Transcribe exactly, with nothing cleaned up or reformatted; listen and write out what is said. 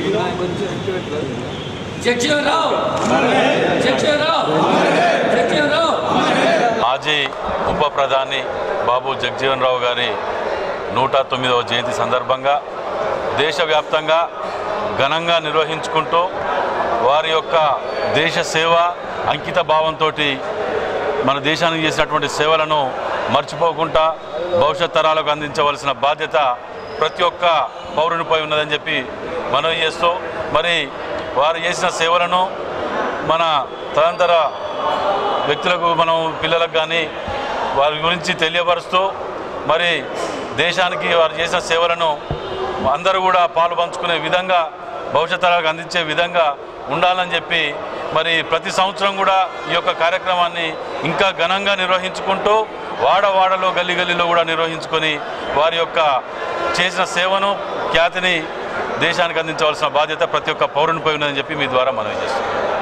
మాజీ ఉప ప్రధాని బాబు జగజీవన్ రావు గారి నూట తొమ్మిదవ జయంతి సందర్భంగా దేశవ్యాప్తంగా ఘనంగా నిర్వహించుకుంటూ వారి యొక్క దేశ సేవ అంకిత భావంతో మన దేశానికి చేసినటువంటి సేవలను మర్చిపోకుండా భవిష్యత్ తరాలకు అందించవలసిన బాధ్యత ప్రతి ఒక్క పౌరునిపై ఉన్నదని చెప్పి మనవి చేస్తూ మరి వారు చేసిన సేవలను మన తదంతర వ్యక్తులకు మనం పిల్లలకు కానీ వారి గురించి తెలియపరుస్తూ మరి దేశానికి వారు చేసిన సేవలను అందరూ కూడా పాలు పంచుకునే విధంగా భవిష్యత్ తరాలకు అందించే విధంగా ఉండాలని చెప్పి మరి ప్రతి సంవత్సరం కూడా ఈ యొక్క కార్యక్రమాన్ని ఇంకా ఘనంగా నిర్వహించుకుంటూ వాడవాడలో గల్లీ గల్లీలో కూడా నిర్వహించుకొని వారి యొక్క చేసిన సేవను ఖ్యాతిని దేశానికి అందించవలసిన బాధ్యత ప్రతి ఒక్క పౌరునిపై ఉన్నదని చెప్పి మీ ద్వారా మనవి చేస్తున్నాం.